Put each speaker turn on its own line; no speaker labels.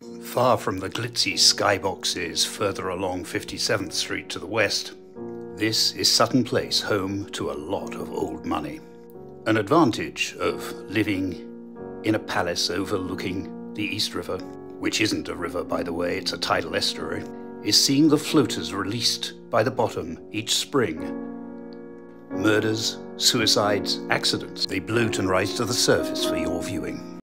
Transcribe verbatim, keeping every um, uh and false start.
Far from the glitzy skyboxes further along fifty-seventh Street to the west, this is Sutton Place, home to a lot of old money. An advantage of living in a palace overlooking the East River, which isn't a river by the way, it's a tidal estuary, is seeing the floaters released by the bottom each spring. Murders, suicides, accidents, they bloat and rise to the surface for your viewing.